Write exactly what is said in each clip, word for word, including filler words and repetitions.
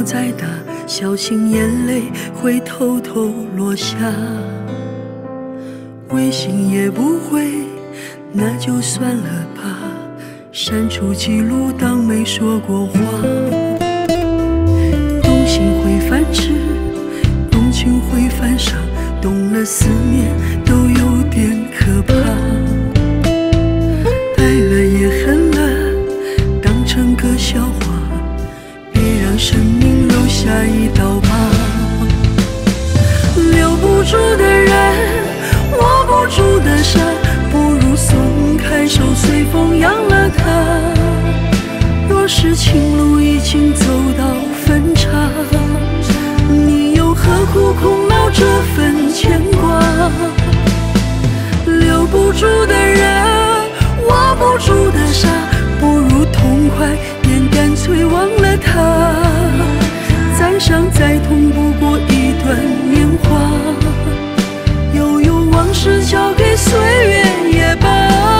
再大，小心眼泪会偷偷落下。微信也不回，那就算了吧，删除记录当没说过话。动心会反痴，动情会犯傻，动了思念都有点可怕。爱了也恨了，当成个笑话，别让生命留下一道疤。留不住的人，握不住的沙，不如松开手，随风扬了它。若是情路已经走到分岔，你又何苦苦恼这份牵挂？留不住的人，握不住的沙，不如痛快点，干脆忘了他。再伤再痛不过一段年华，悠悠往事交给岁月也罢。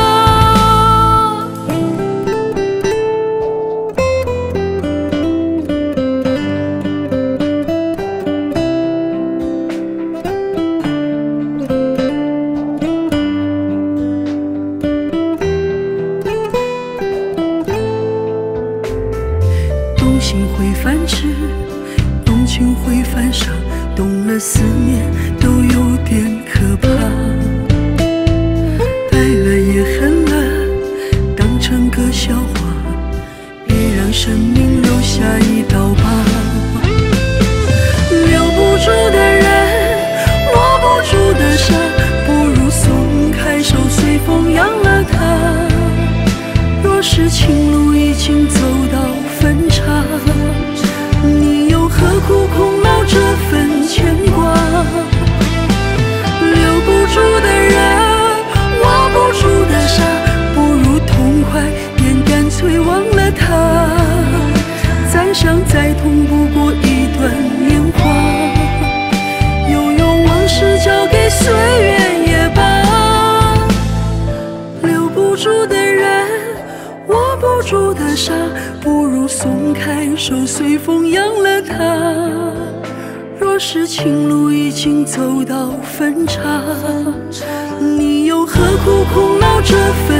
动心会反痴，动情会犯傻，动了思念都有点可怕。爱了也恨了，当成个笑话，别让生命留下一道疤。留不住的人，握不住的沙，不如松开手，随风扬了它。若是情路已经走到分岔，你又何苦苦恼这份牵挂？留不住的人，握不住的沙，不如痛快点，干脆忘了他。再伤再痛不过一段年华，悠悠往事交给岁月也罢。留不住的人，握不住的沙，不如松开手，随风扬了它。若是情路已经走到分岔，你又何苦苦恼这份